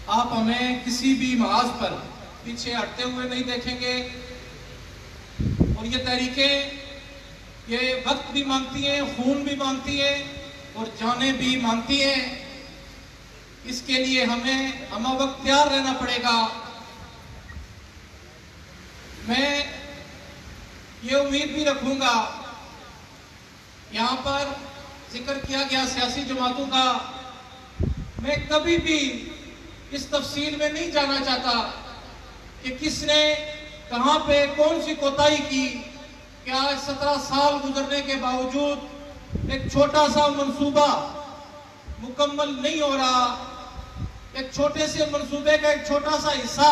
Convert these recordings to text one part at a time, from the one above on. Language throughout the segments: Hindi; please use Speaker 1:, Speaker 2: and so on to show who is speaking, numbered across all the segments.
Speaker 1: आप हमें किसी भी महाज पर पीछे हटते हुए नहीं देखेंगे। और ये तहरीकें ये वक्त भी मांगती हैं, खून भी मांगती हैं और जानें भी मांगती हैं। इसके लिए हमें हम वक्त तैयार रहना पड़ेगा। मैं ये उम्मीद भी रखूंगा, यहाँ पर जिक्र किया गया सियासी जमातों का, मैं कभी भी इस तफसील में नहीं जाना चाहता कि किसने कहां पे कौन सी कोताही की। क्या 17 साल गुजरने के बावजूद एक छोटा सा मंसूबा मुकम्मल नहीं हो रहा, एक छोटे से मंसूबे का एक छोटा सा हिस्सा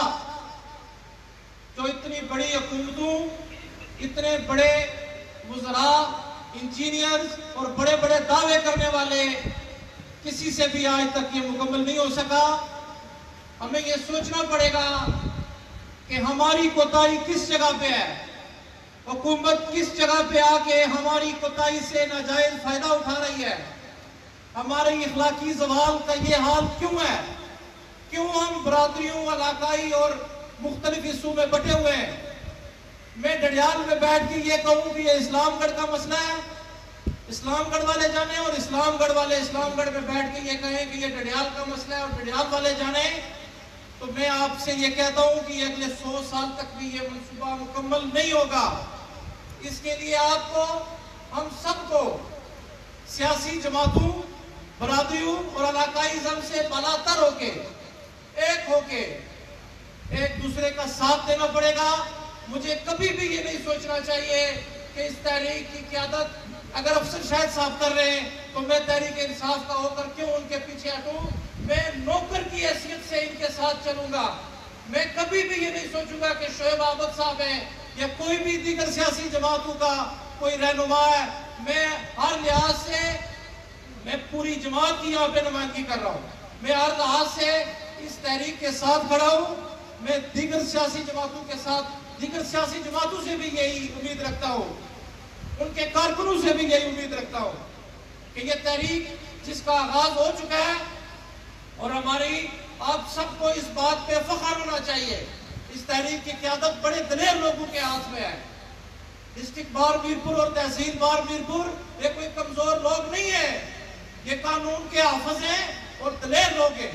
Speaker 1: जो इतनी बड़ी हुकूमतों, इतने बड़े वज़रा, इंजीनियर्स और बड़े बड़े दावे करने वाले किसी से भी आज तक ये मुकम्मल नहीं हो सका। हमें ये सोचना पड़ेगा कि हमारी कोताही किस जगह पे है, हुकूमत किस जगह पे आके हमारी कोताही से नाजायज फायदा उठा रही है, हमारे इखलाकी ज़वाल का ये हाल क्यों है, क्यों हम बरादरियों, इलाकाई और मुख्तलिफ हिस्सों में बटे हुए हैं। मैं डडियाल में बैठ के ये कहूँ कि ये इस्लामगढ़ का मसला है, इस्लामगढ़ वाले जाने, और इस्लामगढ़ वाले इस्लामगढ़ में बैठ के ये कहें कि ये डडियाल का मसला है और डडियाल वाले जाने, तो मैं आपसे ये कहता हूं कि अगले 100 साल तक भी ये मंसूबा मुकम्मल नहीं होगा। इसके लिए आपको, हम सबको सियासी जमातों, बरादरियों और इलाकाई जम से बालातर होके, एक होके एक दूसरे का साथ देना पड़ेगा। मुझे कभी भी ये नहीं सोचना चाहिए कि इस तहरीक की क़यादत अगर अफसर शाहिद साहब कर रहे हैं तो मैं तहरीक इंसाफ का होकर क्यों उनके पीछे हटूं। मैं नौकर की हैसियत से इनके साथ चलूंगा। मैं कभी भी ये नहीं सोचूंगा कि शोएब अहमद साहब हैं या कोई भी दीगर सियासी जमातों का कोई रहनुमा है। मैं हर लिहाज से, मैं पूरी जमात की यहाँ पे नुमाइंदगी कर रहा हूँ। मैं हर लिहाज से इस तहरीक के साथ खड़ा हूँ। मैं दीगर सियासी जमातों के साथ, दीगर सियासी जमातों से भी यही उम्मीद रखता हूँ, उनके कारकुनों से भी यही उम्मीद रखता हूँ कि ये तहरीक जिसका आगाज हो चुका है, और हमारी आप सबको इस बात पे फख्र होना चाहिए, इस तहरीक की क़यादत बड़े दलेर लोगों के हाथ में है। डिस्ट्रिक्ट बार मीरपुर और तहसील बार मीरपुर ये कोई कमजोर लोग नहीं है, ये कानून के हाफिज हैं और दलेर लोग हैं।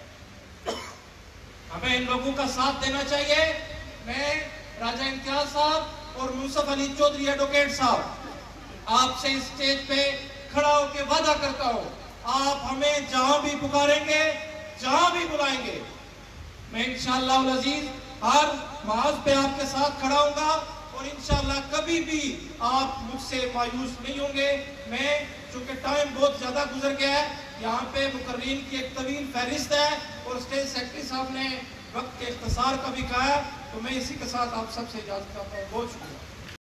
Speaker 1: हमें इन लोगों का साथ देना चाहिए। मैं राजा इम्तियाज साहब और मुंसफ अली चौधरी एडवोकेट साहब, आपसे इस स्टेज पे खड़ा होकर वादा करता हूँ, आप हमें जहां भी पुकारेंगे, जहां भी बुलाएंगे, मैं इंशाअल्लाह अज़ीज हर महाज पे आपके साथ खड़ा होऊंगा और इंशाअल्लाह कभी भी आप मुझसे मायूस नहीं होंगे। मैं, चूंकि टाइम बहुत ज्यादा गुजर गया है, यहाँ पे मुकर्रीन की एक तवील फहरिस्त है और स्टेज सेक्रेटरी साहब ने वक्त के इख्तिसार का भी कहा है, तो मैं इसी के साथ आप सबसे इजाजत चाहता हूँ। बहुत शुक्रिया।